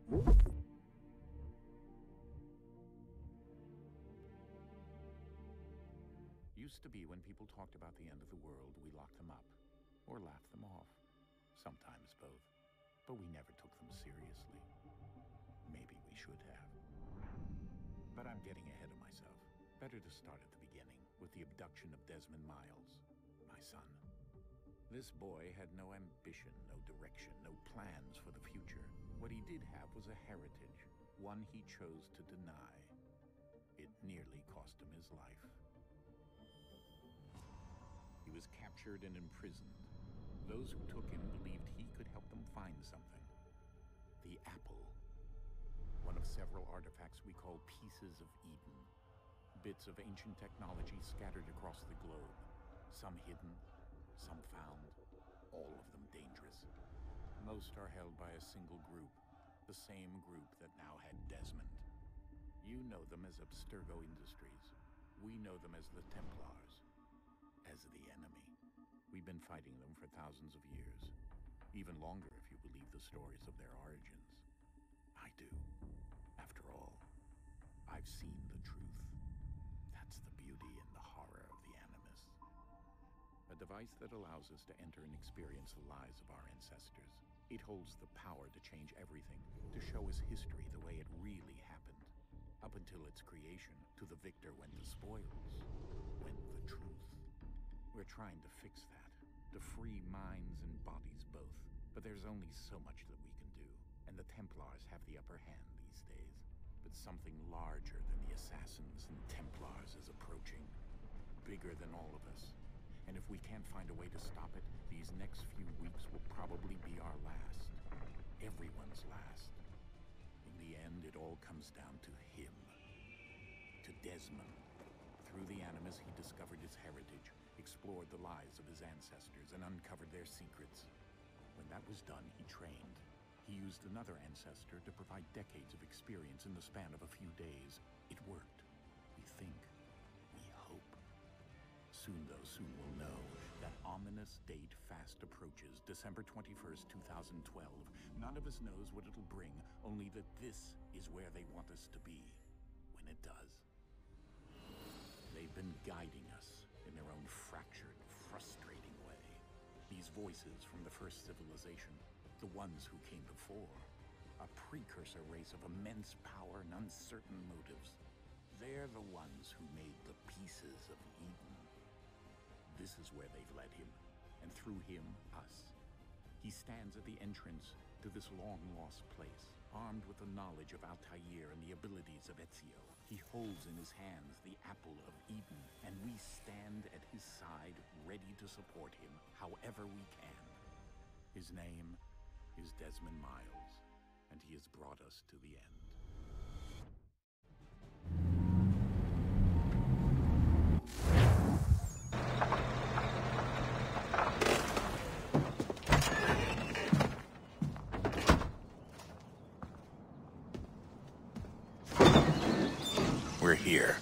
Used to be when people talked about the end of the world, we locked them up, or laughed them off. Sometimes both. But we never took them seriously. Maybe we should have. But I'm getting ahead of myself. Better to start at the beginning, with the abduction of Desmond Miles, my son. This boy had no ambition, no direction, no plans for the future. What he did have was a heritage, one he chose to deny. It nearly cost him his life. He was captured and imprisoned. Those who took him believed he could help them find something. The apple. One of several artifacts we call pieces of Eden. Bits of ancient technology scattered across the globe. Some hidden, some found, all of them dangerous. Most are held by a single group, the same group that now had Desmond. You know them as Abstergo Industries. We know them as the Templars, as the enemy. We've been fighting them for thousands of years, even longer if you believe the stories of their origins. I do. After all, I've seen the truth. That's the beauty and the horror of the Animus. A device that allows us to enter and experience the lives of our ancestors. It holds the power to change everything, to show us history the way it really happened. Up until its creation, to the victor went the spoils, went the truth. We're trying to fix that, to free minds and bodies both. But there's only so much that we can do, and the Templars have the upper hand these days. But something larger than the Assassins and Templars is approaching, bigger than all of us. And if we can't find a way to stop it, these next few weeks will probably be our last. Everyone's last. In the end, it all comes down to him. To Desmond. Through the Animus, he discovered his heritage, explored the lives of his ancestors, and uncovered their secrets. When that was done, he trained. He used another ancestor to provide decades of experience in the span of a few days. It worked. We think. We hope. Soon, though, soon we'll know. That ominous date fast approaches, December 21st, 2012. None of us knows what it'll bring, only that this is where they want us to be when it does. They've been guiding us in their own fractured, frustrating way. These voices from the first civilization, the ones who came before, a precursor race of immense power and uncertain motives. They're the ones who made the pieces of Eden. This is where they've led him, and through him, us. He stands at the entrance to this long-lost place, armed with the knowledge of Altair and the abilities of Ezio. He holds in his hands the apple of Eden, and we stand at his side, ready to support him however we can. His name is Desmond Miles, and he has brought us to the end. We're here.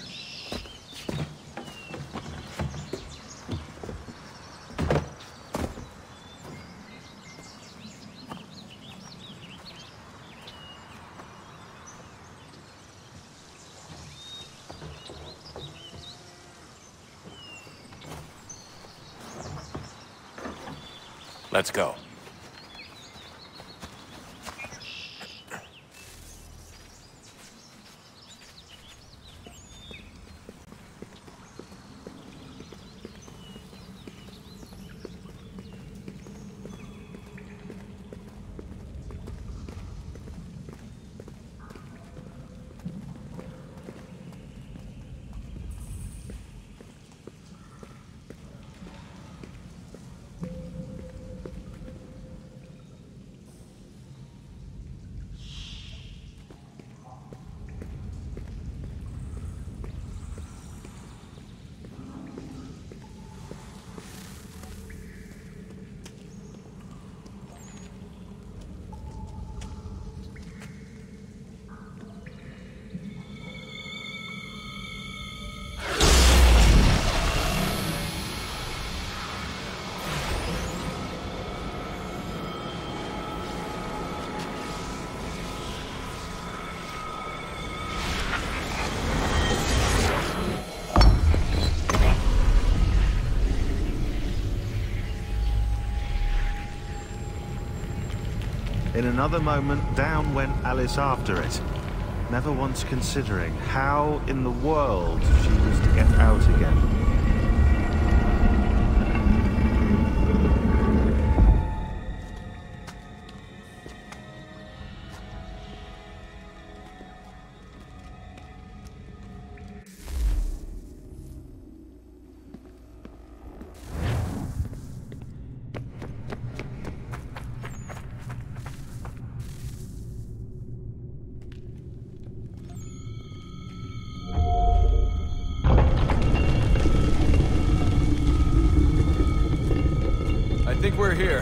Let's go. In another moment, down went Alice after it, never once considering how in the world she was to get out again. I think we're here.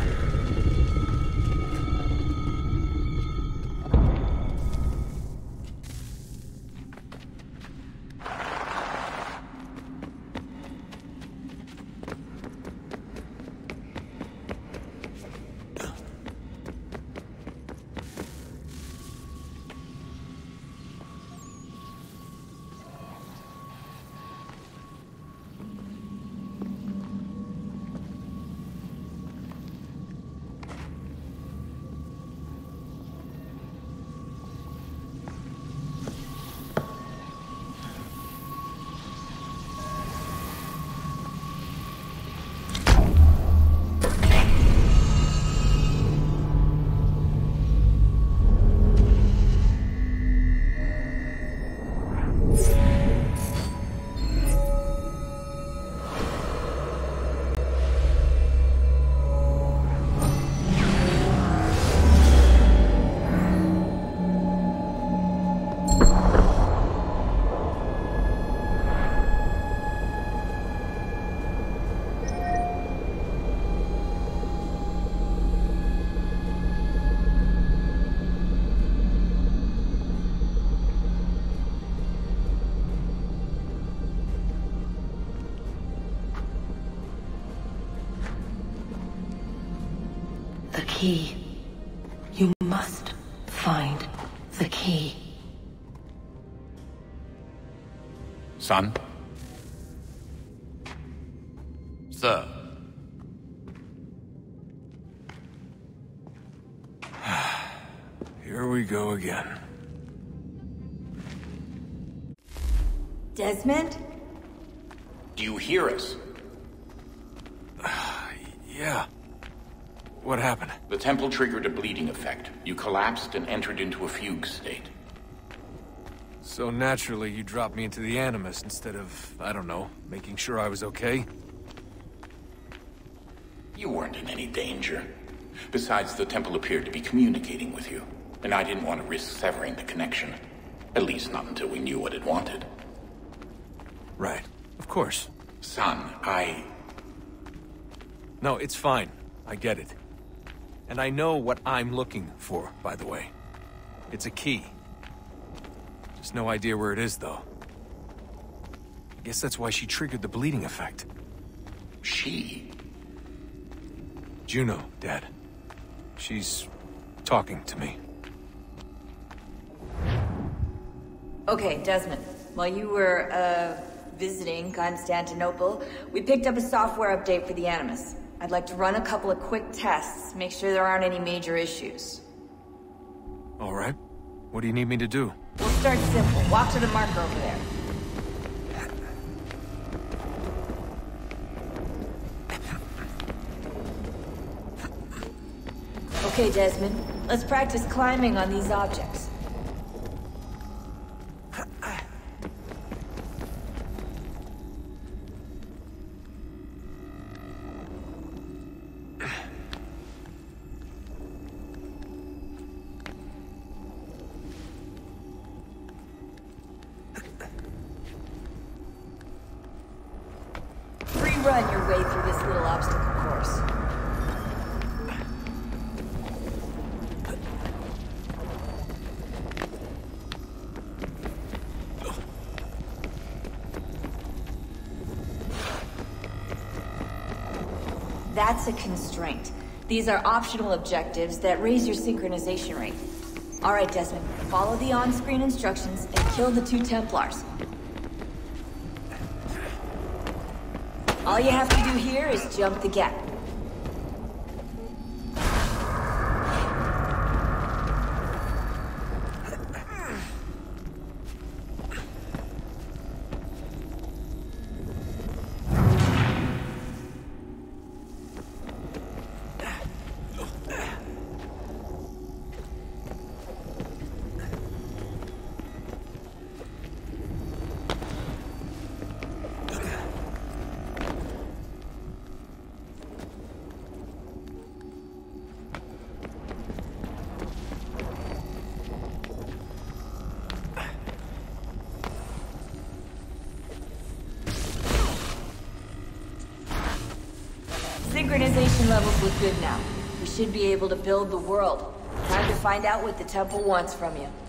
The key. You must find the key. Son? Sir. Here we go again. Desmond? Do you hear us? Yeah. What happened? The temple triggered a bleeding effect. You collapsed and entered into a fugue state. So naturally, you dropped me into the Animus instead of, I don't know, making sure I was okay? You weren't in any danger. Besides, the temple appeared to be communicating with you, and I didn't want to risk severing the connection. At least not until we knew what it wanted. Right. Of course. Son, No, it's fine. I get it. And I know what I'm looking for, by the way. It's a key. Just no idea where it is, though. I guess that's why she triggered the bleeding effect. She? Juno, Dad. She's talking to me. Okay, Desmond. While you were, visiting Constantinople, we picked up a software update for the Animus. I'd like to run a couple of quick tests, make sure there aren't any major issues. All right. What do you need me to do? We'll start simple. Walk to the marker over there. Okay, Desmond. Let's practice climbing on these objects. Run your way through this little obstacle course. That's a constraint. These are optional objectives that raise your synchronization rate. All right, Desmond, follow the on-screen instructions and kill the 2 Templars. All you have to do here is jump the gap. We're good now. We should be able to build the world. Time to find out what the temple wants from you.